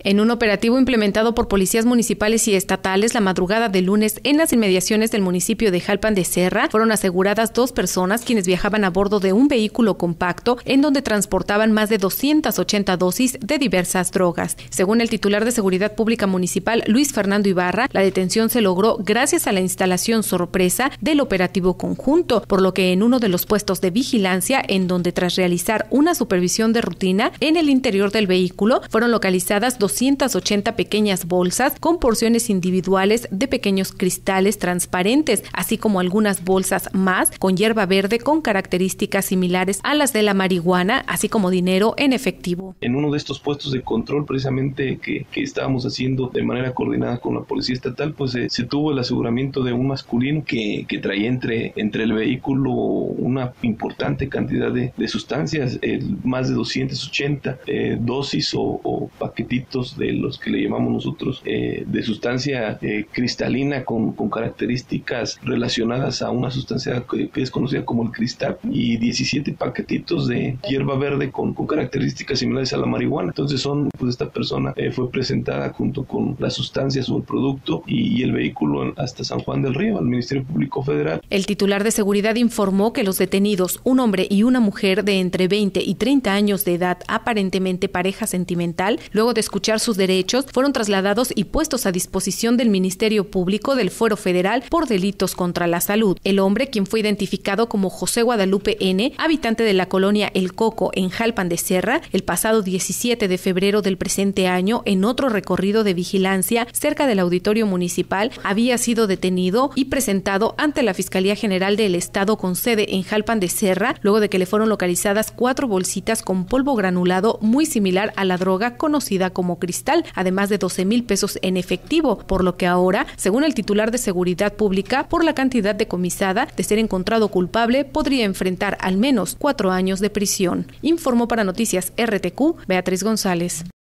En un operativo implementado por policías municipales y estatales la madrugada del lunes en las inmediaciones del municipio de Jalpan de Serra, fueron aseguradas 2 personas quienes viajaban a bordo de un vehículo compacto en donde transportaban más de 280 dosis de diversas drogas. Según el titular de Seguridad Pública Municipal, Luis Fernando Ibarra, la detención se logró gracias a la instalación sorpresa del operativo conjunto, por lo que en uno de los puestos de vigilancia, en donde tras realizar una supervisión de rutina en el interior del vehículo, fueron localizadas 280 pequeñas bolsas con porciones individuales de pequeños cristales transparentes, así como algunas bolsas más con hierba verde con características similares a las de la marihuana, así como dinero en efectivo. En uno de estos puestos de control precisamente que estábamos haciendo de manera coordinada con la Policía Estatal, pues se tuvo el aseguramiento de un masculino que traía entre el vehículo una importante cantidad de sustancias, más de 280 dosis o paquetitos de los que le llamamos nosotros de sustancia cristalina con características relacionadas a una sustancia que es conocida como el cristal, y 17 paquetitos de hierba verde con características similares a la marihuana. Entonces esta persona fue presentada junto con las sustancias o el producto y el vehículo hasta San Juan del Río, al Ministerio Público Federal. El titular de Seguridad informó que los detenidos, un hombre y una mujer de entre 20 y 30 años de edad, aparentemente pareja sentimental, luego de escuchar sus derechos, fueron trasladados y puestos a disposición del Ministerio Público del Fuero Federal por delitos contra la salud. El hombre, quien fue identificado como José Guadalupe N., habitante de la colonia El Coco en Jalpan de Serra, el pasado 17 de febrero del presente año, en otro recorrido de vigilancia cerca del auditorio municipal, había sido detenido y presentado ante la Fiscalía General del Estado con sede en Jalpan de Serra, luego de que le fueron localizadas 4 bolsitas con polvo granulado muy similar a la droga conocida como cristal, además de 12,000 pesos en efectivo, por lo que ahora, según el titular de Seguridad Pública, por la cantidad decomisada, de ser encontrado culpable, podría enfrentar al menos 4 años de prisión. Informó para Noticias RTQ, Beatriz González.